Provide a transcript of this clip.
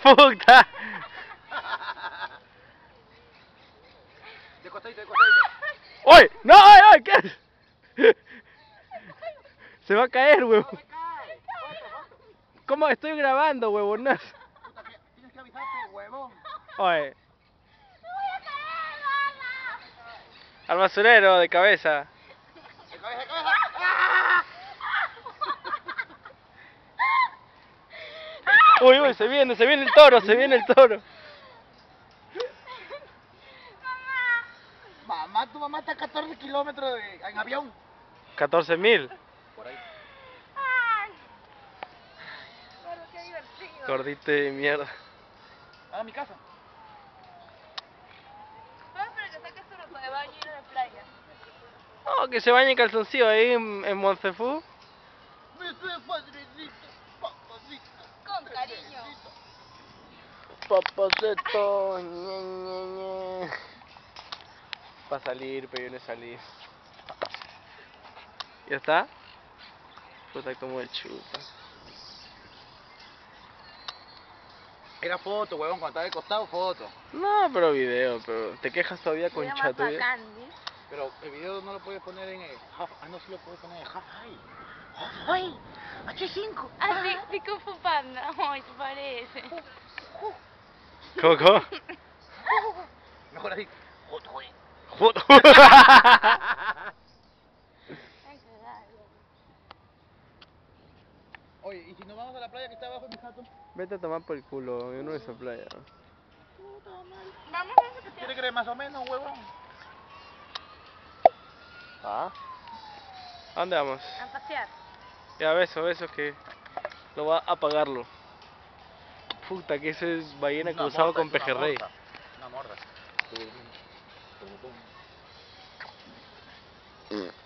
¡Puta! De costadito, de costadito. ¡Uy! ¡No! ¡Ay, ay! ¿Qué haces? Se va a caer, huevón. No se cae. Foto, foto. ¿Cómo estoy grabando, huevonazo? Puta, tienes que avisarte, huevón. Oye. Al basurero de cabeza. De cabeza, de cabeza. ¡Ah! Uy, uy, se viene el toro, se viene el toro. Mamá, tu mamá está a 14 kilómetros en avión. 14.000. Por ahí. Pero qué divertido. Gordito de mierda. A mi casa. Vamos para que saques tu ropa de baño y ir a la playa. No, que se bañe en calzoncillo ahí en Montefú. Mi padrecito, papacito. Con cariño. Papacito. Para salir, pero yo no salí. ¿Ya está? Puta como el chuta. Era foto, huevón, cuando estaba de costado, foto. No, pero video, pero te quejas todavía con Mira más chato. bacán, ¿sí? Pero el video no lo puedes poner en el half. Ah, no, sí lo puedes poner en half high. Half high. H5. Ah, sí, Kung Fu Panda. Ay, te parece. ¿Cómo? Mejor así. Hot high. Joder. Ay, cagado. Oye, ¿y si nos vamos a la playa que está abajo de mi jato? Vete a tomar por el culo, yo no de esa playa. Vamos a ese ¿Quiere creer más o menos, huevón? ¿Ah? ¿A dónde vamos? a pasear. Ya, beso que lo va a pagarlo. Puta, que ese es ballena Una cruzado morta, con es una pejerrey. morta. Una morda.